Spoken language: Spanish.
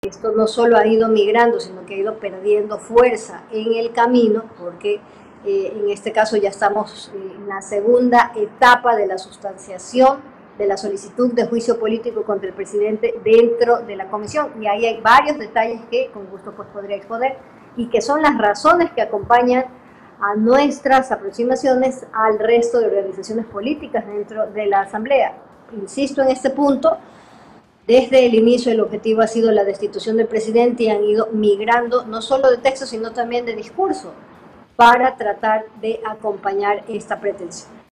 Esto no solo ha ido migrando, sino que ha ido perdiendo fuerza en el camino, porque en este caso ya estamos en la segunda etapa de la sustanciación de la solicitud de juicio político contra el presidente dentro de la comisión. Y ahí hay varios detalles que con gusto pues podría exponer y que son las razones que acompañan a nuestras aproximaciones al resto de organizaciones políticas dentro de la Asamblea. Insisto en este punto, desde el inicio el objetivo ha sido la destitución del presidente y han ido migrando no solo de texto, sino también de discurso para tratar de acompañar esta pretensión.